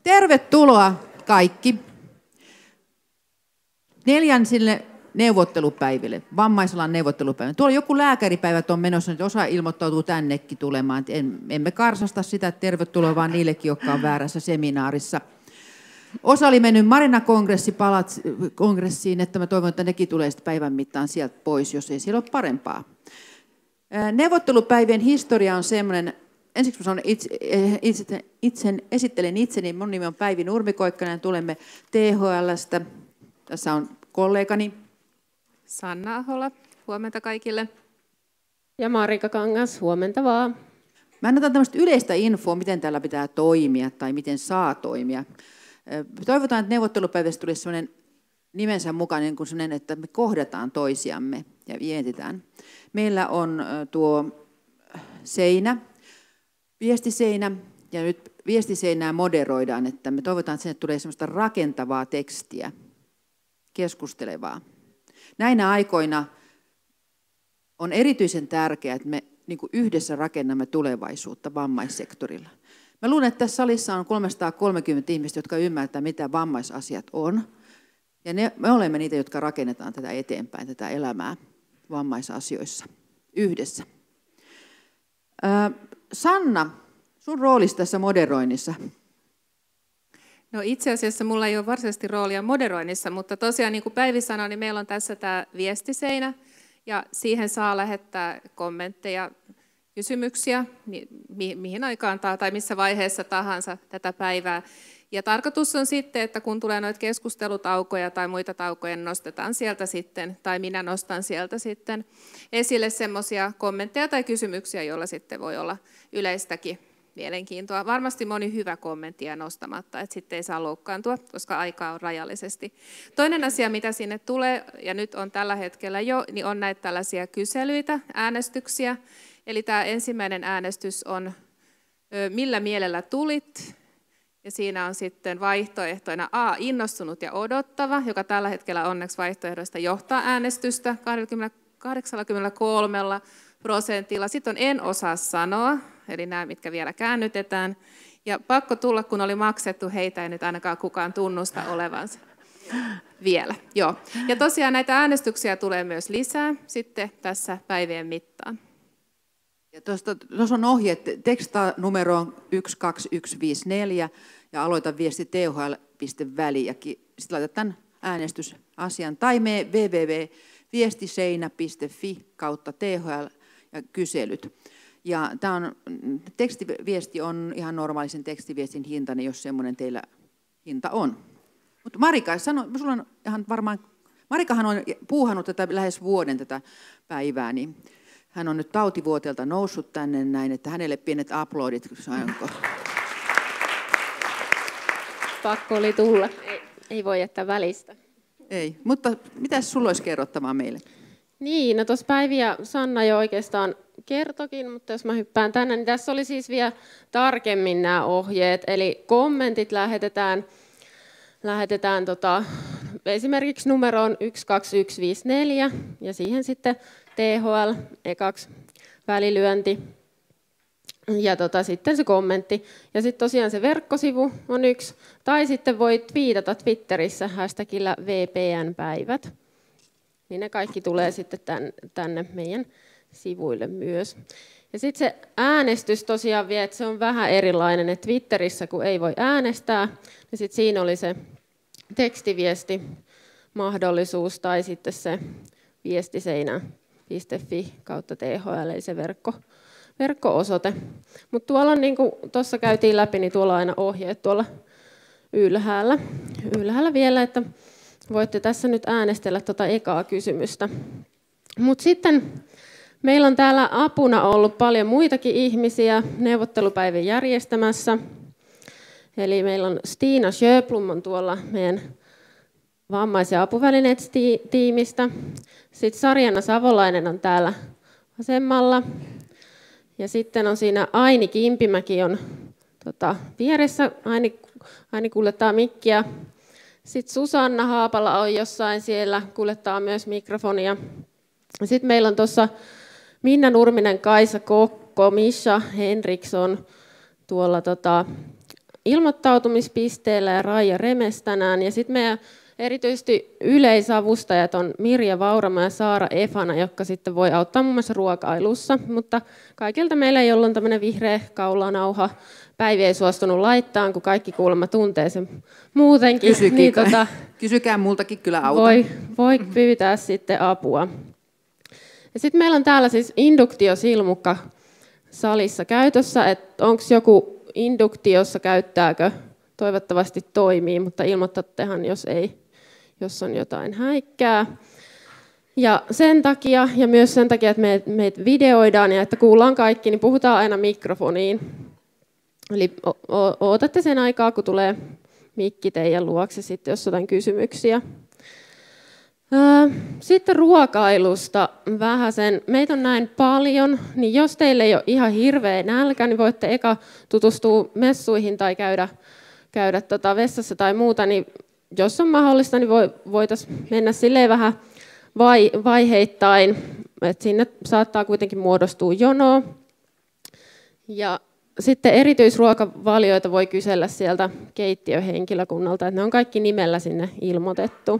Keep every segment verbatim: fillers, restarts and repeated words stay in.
Tervetuloa kaikki neljänsille neuvottelupäiville, vammaisalan neuvottelupäiville. Tuolla joku lääkäripäivät on menossa, että osa ilmoittautuu tännekin tulemaan. En, emme karsasta sitä, että tervetuloa vaan niillekin, jotka on väärässä seminaarissa. Osa oli mennyt Marina-kongressiin, että mä toivon, että nekin tulee päivän mittaan sieltä pois, jos ei siellä ole parempaa. Neuvottelupäivien historia on semmoinen, ensiksi sanon itse, itse, itsen, esittelen itseni, mun nimi on Päivi Nurmikoikkanen ja tulemme T H L:stä. Tässä on kollegani Sanna Ahola, huomenta kaikille. Ja Marika Kangas, huomenta vaan. Mä annetaan tämmöistä yleistä infoa, miten täällä pitää toimia tai miten saa toimia. Toivotaan, että neuvottelupäivästä tulisi sellainen nimensä mukainen kuin sellainen, että me kohdataan toisiamme ja vietitään. Meillä on tuo seinä, viestiseinä, ja nyt viestiseinää moderoidaan, että me toivotaan, että sinne tulee sellaista rakentavaa tekstiä, keskustelevaa. Näinä aikoina on erityisen tärkeää, että me niin kuin yhdessä rakennamme tulevaisuutta vammaissektorilla. Mä luulen, että tässä salissa on kolmesataakolmekymmentä ihmistä, jotka ymmärtää, mitä vammaisasiat on. Ja ne, me olemme niitä, jotka rakennetaan tätä eteenpäin, tätä elämää vammaisasioissa yhdessä. Ää, Sanna, sun roolisi tässä moderoinnissa? No itse asiassa mulla ei ole varsinaisesti roolia moderoinnissa, mutta tosiaan niin kuin Päivi sanoi, niin meillä on tässä tämä viestiseinä ja siihen saa lähettää kommentteja, kysymyksiä, mi- mihin aikaan tai missä vaiheessa tahansa tätä päivää. Ja tarkoitus on sitten, että kun tulee noita keskustelutaukoja tai muita taukoja, niin nostetaan sieltä sitten, tai minä nostan sieltä sitten esille semmoisia kommentteja tai kysymyksiä, joilla sitten voi olla yleistäkin mielenkiintoa. Varmasti moni hyvä kommentti jää nostamatta, että sitten ei saa loukkaantua, koska aikaa on rajallisesti. Toinen asia, mitä sinne tulee, ja nyt on tällä hetkellä jo, niin on näitä tällaisia kyselyitä, äänestyksiä. Eli tämä ensimmäinen äänestys on, millä mielellä tulit? Ja siinä on sitten vaihtoehtoina A, innostunut ja odottava, joka tällä hetkellä onneksi vaihtoehdoista johtaa äänestystä kahdeksankymmentäkolme prosentilla. Sitten on en osaa sanoa, eli nämä, mitkä vielä käännytetään. Ja pakko tulla, kun oli maksettu, heitä ei nyt ainakaan kukaan tunnusta olevansa vielä. Joo. Ja tosiaan näitä äänestyksiä tulee myös lisää sitten tässä päivien mittaan. Tuossa on ohje, että tekstaa numeroon yksi kaksi yksi viisi neljä ja aloita viesti t h l piste väli ja sitten laitat tämän äänestysasian tai mene double-u double-u double piste viestiseinä piste f i kautta T H L ja kyselyt. Ja tämä on, tekstiviesti on ihan normaalisen tekstiviestin hintainen, jos semmoinen teillä hinta on. Mutta Marika, sano, sulla on ihan varmaan, Marikahan on puuhannut tätä lähes vuoden tätä päivää, niin hän on nyt tautivuoteelta noussut tänne näin, että hänelle pienet aplodit. Pakko oli tulla. Ei, ei voi jättää välistä. Ei, mutta mitäs sulla olisi kerrottavaa meille? Niin, no tuossa Päivi ja Sanna jo oikeastaan kertokin, mutta jos mä hyppään tänne, niin tässä oli siis vielä tarkemmin nämä ohjeet. Eli kommentit lähetetään, lähetetään tota, esimerkiksi numeroon yksi kaksi yksi viisi neljä ja siihen sitten T H L, ekaksi välilyönti ja tota, sitten se kommentti. Ja sitten tosiaan se verkkosivu on yksi. Tai sitten voi twiitata Twitterissä hashtagillä V P N-päivät. Niin ne kaikki tulee sitten tänne meidän sivuille myös. Ja sitten se äänestys tosiaan vielä, että se on vähän erilainen. Että Twitterissä kun ei voi äänestää, niin sitten siinä oli se tekstiviesti mahdollisuus tai sitten se viestiseinä piste f i kautta T H L, eli se verkko, verkko-osoite. Mutta tuolla on, niin kuin tuossa käytiin läpi, niin tuolla on aina ohjeet tuolla ylhäällä. Ylhäällä vielä, että voitte tässä nyt äänestellä tuota ekaa kysymystä. Mutta sitten meillä on täällä apuna ollut paljon muitakin ihmisiä neuvottelupäivän järjestämässä. Eli meillä on Stina Sjöblom on tuolla meidän vammais- ja apuvälineet-tiimistä. Sitten Sarjana Savolainen on täällä vasemmalla. Ja sitten on siinä Aini Kimpimäki on tota, vieressä. Aini, Aini kuljettaa mikkiä. Sitten Susanna Haapala on jossain siellä, kuljettaa myös mikrofonia. Sitten meillä on tuossa Minna Nurminen, Kaisa Kokko, Misha Henriksson tuolla tota, ilmoittautumispisteellä ja Raija Remes tänään. Ja sitten meidän erityisesti yleisavustajat on Mirja Vauramo ja Saara Efana, jotka sitten voi auttaa muun muassa ruokailussa. Mutta kaikilta meillä ei ollut tämmöinen vihreä kaulanauha. Päivi ei suostunut laittaa, kun kaikki kuulemma tuntee sen muutenkin. Niin, tota, Kysykää multakin, kyllä auta. Voi, voi pyytää sitten apua. Ja sitten meillä on täällä siis induktiosilmukka salissa käytössä, että onko joku induktiossa, käyttääkö, toivottavasti toimii, mutta ilmoitattehan, jos ei, jos on jotain häikkää. Ja sen takia, ja myös sen takia, että meitä meitä videoidaan ja että kuullaan kaikki, niin puhutaan aina mikrofoniin. Eli odotatte sen aikaa, kun tulee mikki teidän luokse, sitten, jos on jotain kysymyksiä. Sitten ruokailusta vähäsen. Meitä on näin paljon, niin jos teille ei ole ihan hirveä nälkä, niin voitte eka tutustua messuihin tai käydä, käydä tota vessassa tai muuta. Niin jos on mahdollista, niin voitaisiin mennä silleen vähän vai, vaiheittain. Et sinne saattaa kuitenkin muodostua jonoa. Ja sitten erityisruokavalioita voi kysellä sieltä keittiöhenkilökunnalta, että ne on kaikki nimellä sinne ilmoitettu.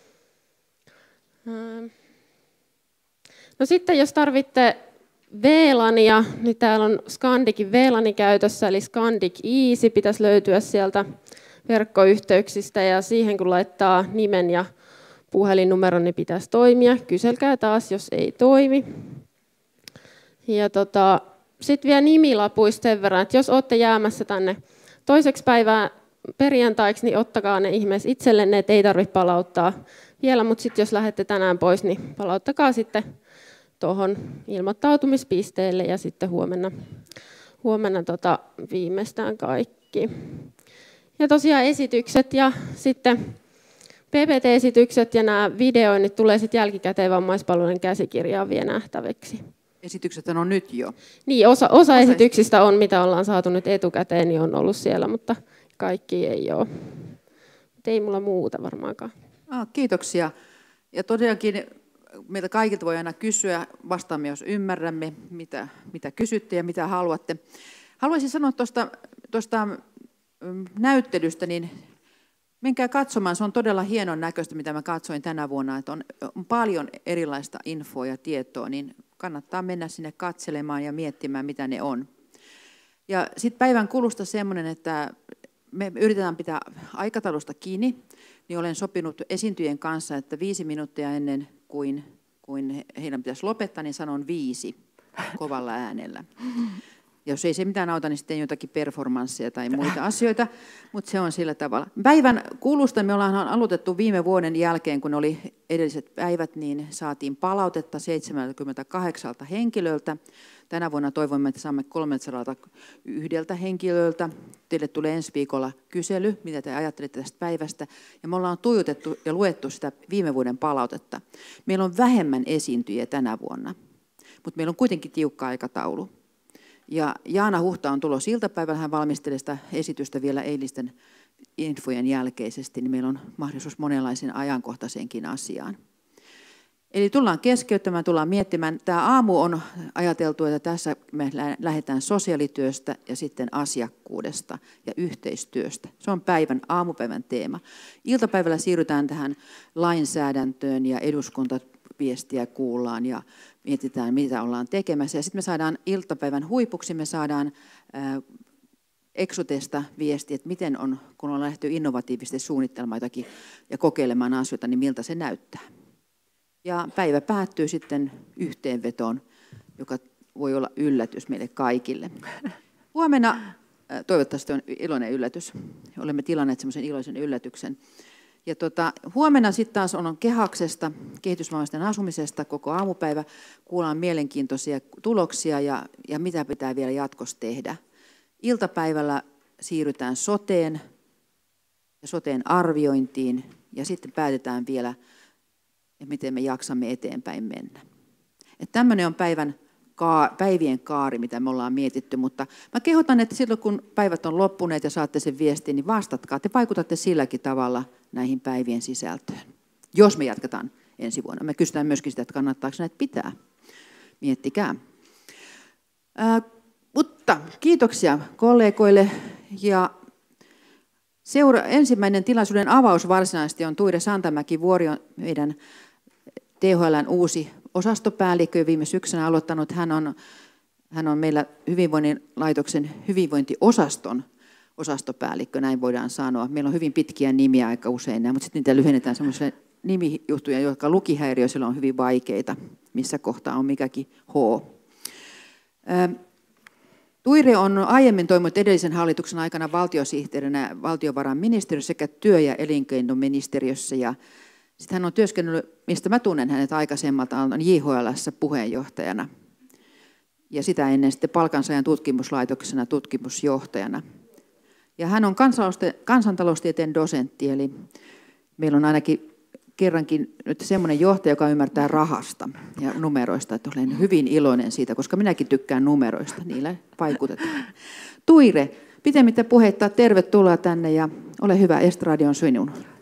No sitten jos tarvitte V LANia, niin täällä on Scandicin V LAN käytössä, eli Scandic Easy pitäisi löytyä sieltä verkkoyhteyksistä, ja siihen kun laittaa nimen ja puhelinnumeron, niin pitäisi toimia. Kyselkää taas, jos ei toimi. Ja tota, sitten vielä nimilapuista sen verran, että jos olette jäämässä tänne toiseksi päivää perjantaiksi, niin ottakaa ne ihmeessä itsellenne, että ei tarvitse palauttaa vielä, mutta sitten jos lähdette tänään pois, niin palauttakaa sitten tuohon ilmoittautumispisteelle ja sitten huomenna, huomenna tota viimeistään kaikki. Ja tosiaan esitykset ja sitten P P T-esitykset ja nämä videoinnit tulee sitten jälkikäteen vammaispalvelujen käsikirjaan vielä nähtäväksi. Esitykset on nyt jo. Niin, osa, osa esityksistä on, mitä ollaan saatu nyt etukäteen, niin on ollut siellä, mutta kaikki ei ole. Ei mulla muuta varmaankaan. Ah, kiitoksia. Ja tosiaankin meiltä kaikilta voi aina kysyä, vastaamme jos ymmärrämme, mitä, mitä kysytte ja mitä haluatte. Haluaisin sanoa tuosta, tuosta näyttelystä, niin menkää katsomaan, se on todella hienon näköistä, mitä mä katsoin tänä vuonna, että on, on paljon erilaista infoa ja tietoa, niin kannattaa mennä sinne katselemaan ja miettimään, mitä ne on. Ja sitten päivän kulusta semmoinen, että me yritetään pitää aikataulusta kiinni, niin olen sopinut esiintyjien kanssa, että viisi minuuttia ennen kuin, kuin heidän pitäisi lopettaa, niin sanon viisi kovalla äänellä. Jos ei se mitään auta, niin sitten jotakin performansseja tai muita asioita, mutta se on sillä tavalla. Päivän kulusta me ollaan aloitettu viime vuoden jälkeen, kun oli edelliset päivät, niin saatiin palautetta seitsemänkymmentäkahdeksan henkilöltä. Tänä vuonna toivomme, että saamme kolmesataayksi henkilöltä. Teille tulee ensi viikolla kysely, mitä te ajattelette tästä päivästä. Ja me ollaan tuijotettu ja luettu sitä viime vuoden palautetta. Meillä on vähemmän esiintyjiä tänä vuonna, mutta meillä on kuitenkin tiukka aikataulu. Ja Jaana Huhta on tulossa iltapäivällä, hän valmistelee sitä esitystä vielä eilisten infojen jälkeisesti, niin meillä on mahdollisuus monenlaisen ajankohtaiseenkin asiaan. Eli tullaan keskeyttämään, tullaan miettimään. Tämä aamu on ajateltu, että tässä me lähdetään sosiaalityöstä ja sitten asiakkuudesta ja yhteistyöstä. Se on päivän, aamupäivän teema. Iltapäivällä siirrytään tähän lainsäädäntöön ja eduskuntaviestiä kuullaan ja mietitään, mitä ollaan tekemässä. Ja sitten me saadaan iltapäivän huipuksi, me saadaan ää, Exotesta viesti, että miten on, kun on lähdetty innovatiivisesti suunnittelemaan jotakin ja kokeilemaan asioita, niin miltä se näyttää. Ja päivä päättyy sitten yhteenvetoon, joka voi olla yllätys meille kaikille. Huomenna, toivottavasti on iloinen yllätys, olemme tilanneet semmoisen iloisen yllätyksen. Ja tota, huomenna sitten taas on kehaksesta, kehitysvammaisten asumisesta koko aamupäivä. Kuullaan mielenkiintoisia tuloksia ja, ja mitä pitää vielä jatkossa tehdä. Iltapäivällä siirrytään soteen ja soteen arviointiin ja sitten päätetään vielä, miten me jaksamme eteenpäin mennä. Että tämmöinen on päivän, päivien kaari, mitä me ollaan mietitty, mutta mä kehotan, että silloin kun päivät on loppuneet ja saatte sen viestin, niin vastatkaa. Te vaikutatte silläkin tavalla näihin päivien sisältöön. Jos me jatketaan ensi vuonna. Me kysytään myöskin sitä, että kannattaako näitä pitää. Miettikää. Ää, mutta kiitoksia kollegoille ja Seura- ensimmäinen tilaisuuden avaus varsinaisesti on Tuire Santamäki Vuori, on meidän T H L:n uusi osastopäällikkö, viime syksynä aloittanut. Hän on, hän on meillä hyvinvoinnin laitoksen hyvinvointiosaston osastopäällikkö, näin voidaan sanoa. Meillä on hyvin pitkiä nimiä aika usein, mutta sitten niitä lyhennetään semmoisille nimijuttuja, jotka lukihäiriöisillä on hyvin vaikeita, missä kohtaa on mikäkin H. Tuire on aiemmin toiminut edellisen hallituksen aikana valtiosihteerinä valtiovarainministeriössä sekä työ- ja elinkeinoministeriössä. Ja sitten hän on työskennellyt, mistä mä tunnen hänet aikaisemmalta, on J H L:ssä puheenjohtajana. Ja sitä ennen sitten Palkansaajan tutkimuslaitoksena tutkimusjohtajana. Ja hän on kansantaloustieteen dosentti, eli meillä on ainakin kerrankin nyt semmoinen johtaja, joka ymmärtää rahasta ja numeroista, että olen hyvin iloinen siitä, koska minäkin tykkään numeroista, niillä vaikutetaan. Tuire, pitemmittä puheitta, tervetuloa tänne ja ole hyvä, estraadi on sinun.